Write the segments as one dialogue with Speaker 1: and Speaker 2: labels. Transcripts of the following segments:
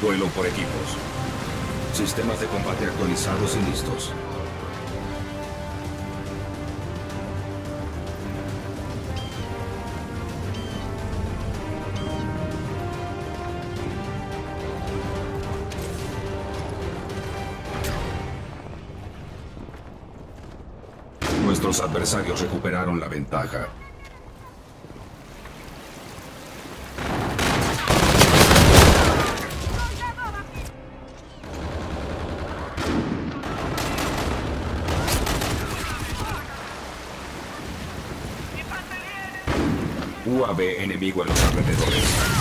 Speaker 1: Vuelo por equipos. Sistemas de combate actualizados y listos. Nuestros adversarios recuperaron la ventaja. UAV enemigo en los alrededores.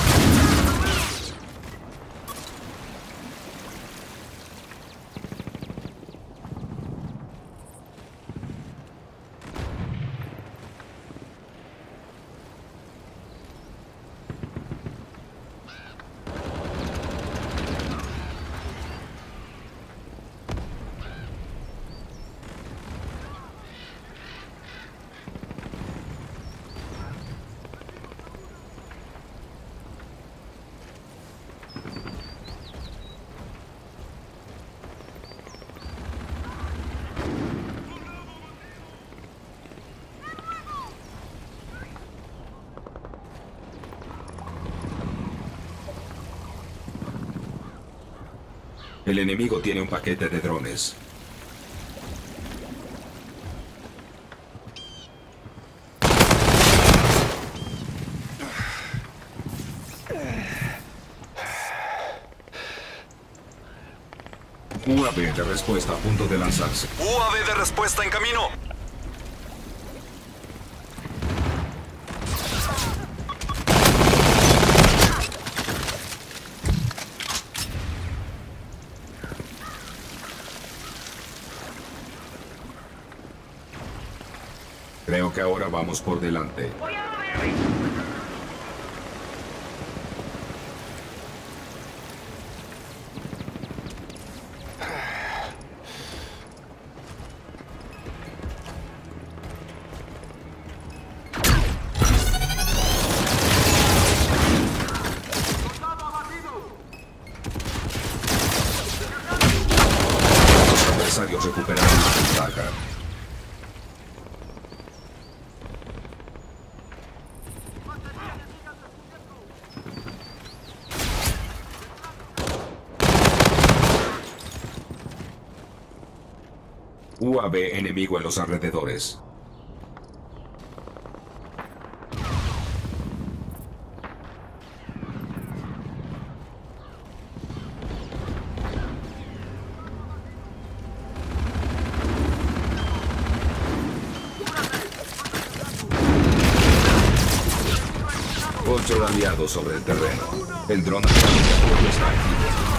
Speaker 1: El enemigo tiene un paquete de drones. UAV de respuesta a punto de lanzarse.
Speaker 2: UAV de respuesta en camino.
Speaker 1: Creo que ahora vamos por delante. Los adversarios recuperaron la ventaja. UAV enemigo en los alrededores. Vulture aliado sobre el terreno. El dron aliado está activo.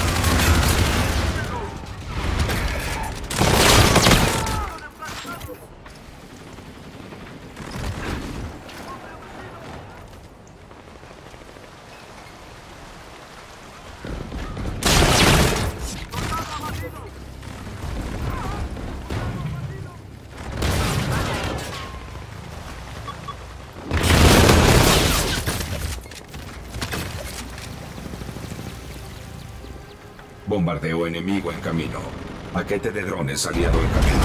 Speaker 1: Bombardeo enemigo en camino. Paquete de drones aliado en camino.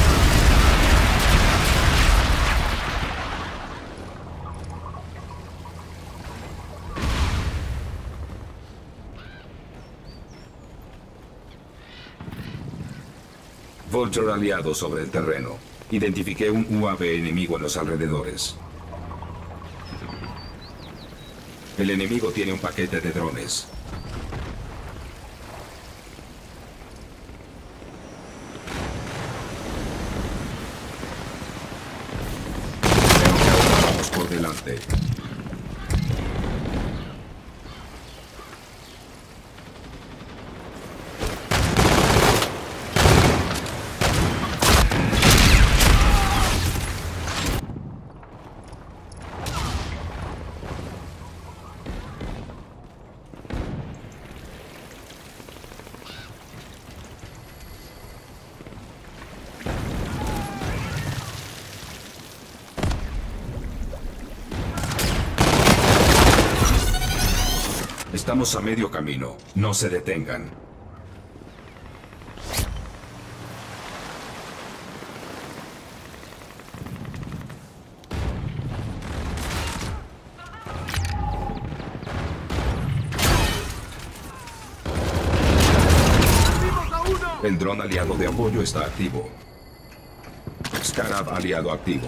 Speaker 1: Vulture aliado sobre el terreno. Identifiqué un UAV enemigo en los alrededores. El enemigo tiene un paquete de drones. Por delante. Estamos a medio camino. No se detengan. El dron aliado de apoyo está activo. Scarab aliado activo.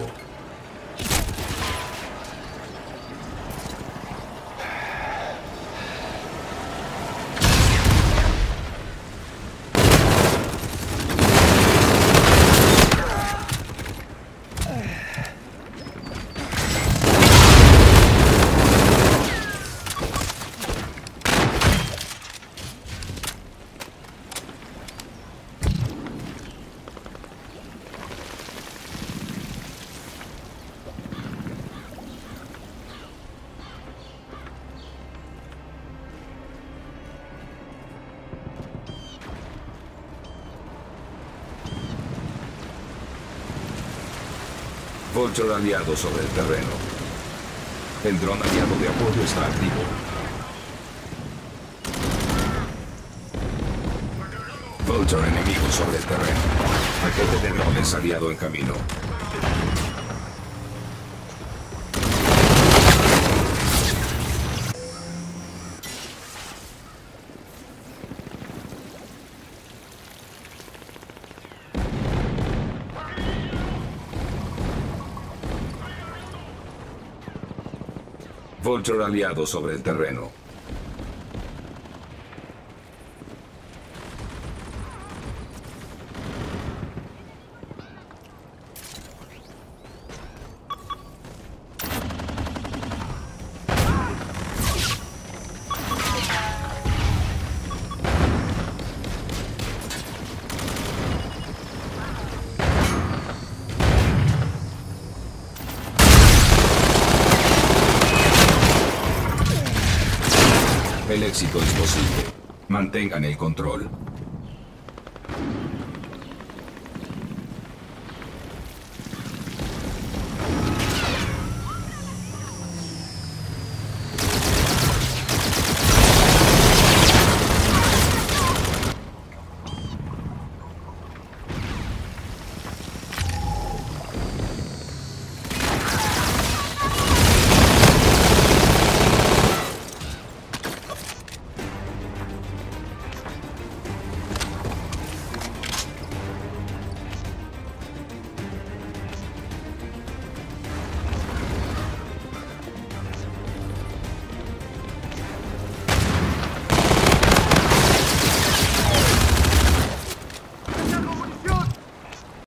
Speaker 1: Vulture aliado sobre el terreno. El dron aliado de apoyo está activo. Vulture enemigo sobre el terreno. Paquete de drones aliado en camino. Vulture aliado sobre el terreno. El éxito es posible. Mantengan el control.